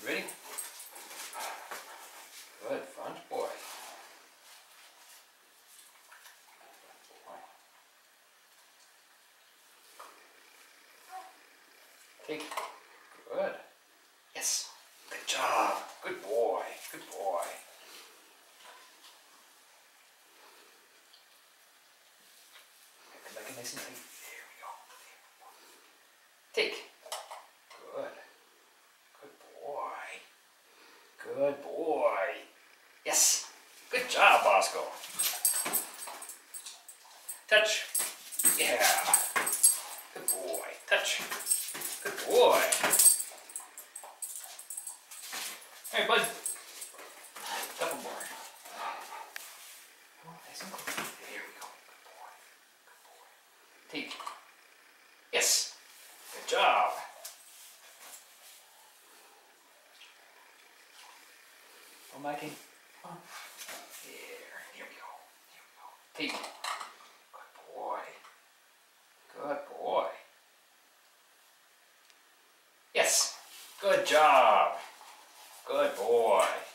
ready? Good, front boy. Take. Good. Yes. Good job. Good boy. Good boy. Make it nice and tight. There we go. Take. Good. Good boy. Good boy. Yes. Good job, Bosco. Touch. Yeah. Good boy. Touch. Good boy. Hey, bud. Couple more. Come on, nice and close. There we go. Good boy. Good boy. Take. Yes. Good job. Oh, Mikey. Come on. Here we go. Here we go. Take. Good boy. Good boy. Yes. Good job. Good boy.